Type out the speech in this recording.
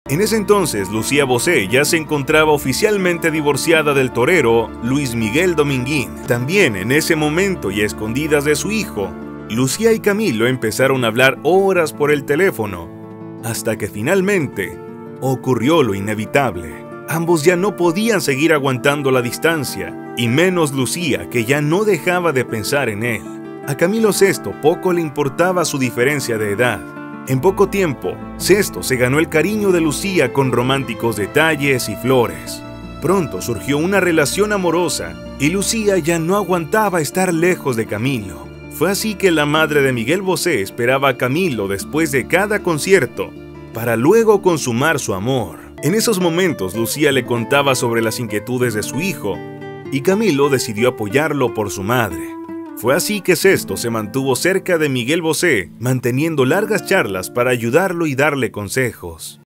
En ese entonces, Lucía Bosé ya se encontraba oficialmente divorciada del torero Luis Miguel Dominguín. También en ese momento y a escondidas de su hijo, Lucía y Camilo empezaron a hablar horas por el teléfono, hasta que finalmente ocurrió lo inevitable. Ambos ya no podían seguir aguantando la distancia, y menos Lucía, que ya no dejaba de pensar en él. A Camilo Sesto poco le importaba su diferencia de edad. En poco tiempo, Sesto se ganó el cariño de Lucía con románticos detalles y flores. Pronto surgió una relación amorosa y Lucía ya no aguantaba estar lejos de Camilo. Fue así que la madre de Miguel Bosé esperaba a Camilo después de cada concierto para luego consumar su amor. En esos momentos, Lucía le contaba sobre las inquietudes de su hijo y Camilo decidió apoyarlo por su madre. Fue así que Sesto se mantuvo cerca de Miguel Bosé, manteniendo largas charlas para ayudarlo y darle consejos.